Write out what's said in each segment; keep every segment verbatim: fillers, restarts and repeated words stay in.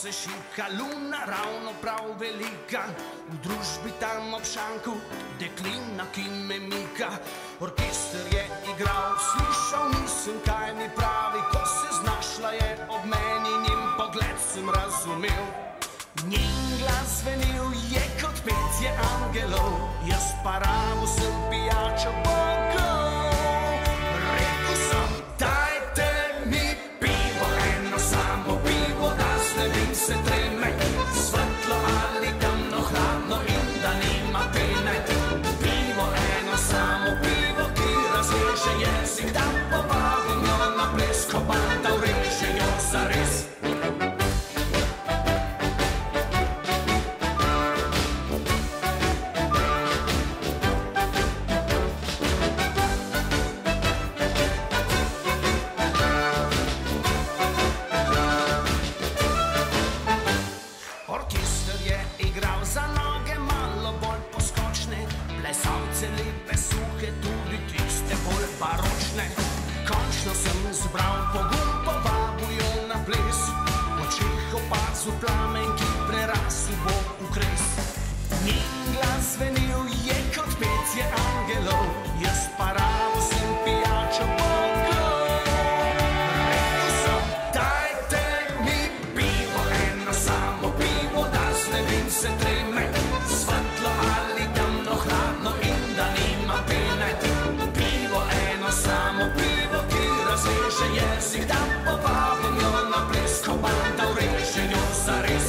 se šika, luna ravno prav velika, v družbi tam ob šanku, deklina, ki me mika. Orkester je igral, slišal nisem, kaj mi pravi, ko se znašla je ob meni, njen pogled sem razumel. Njen glas zvenil je kot petje angelov, jaz pa rabo sem pijačo bogov. Rekel sem, dajte mi pivo, eno samo pivo, da zlevim se treme, svetlo ali temno, hladno in da nima pene. Pivo, eno samo pivo, ki razreže jezik, da povabim jo na ples, ko banda ureže jo zares. Orkester je igral, za noge malo bolj poskočne, plesalce lepe, suhe, tudi tiste bolj baročne. Končno sem zbral pogum, povabil jo na ples, v očeh opazil plamen, ki prerasel bo v kres. Njen glas zvenil je kot petje angelov, jaz pa rabo sem pijačo bogov. Rekel sem, dajte mi pivo, eno samo pivo, da zlevim se treme, svetlo ali temno, hladno in da nima pene. Pivo, eno samo pivo, ki razreže jezik, da povabim jo na ples, ko banda ureže jo zares.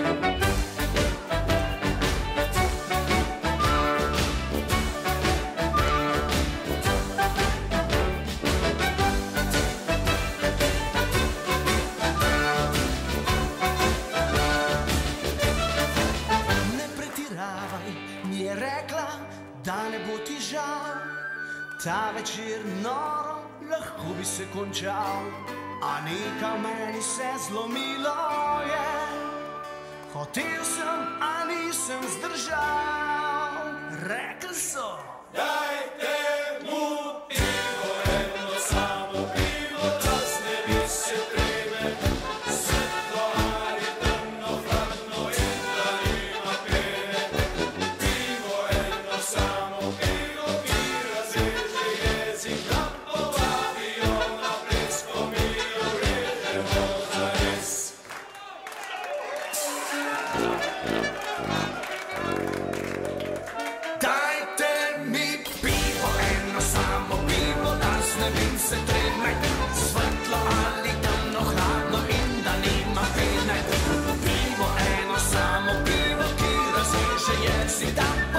Mi je rekla, da ne bo ti žal, ta večer noro lahko bi se končal, a nekaj meni se zlomilo je, hotel sem, a nisem zdržal. Rekli so, dajte mu pivo, eno samo pivo, da znebi se treme, svetlo ali temno, hladno in da nima pene. Pivo, eno samo pivo, ki razreže jezik, da povabi jo na ples, ko mi jo režemo zares. Dajte mi pivo, eno samo pivo, da zlevim se treme, svetlo ali temno, hladno in da nima pene. Pivo, eno samo pivo, ki razreže jezik, da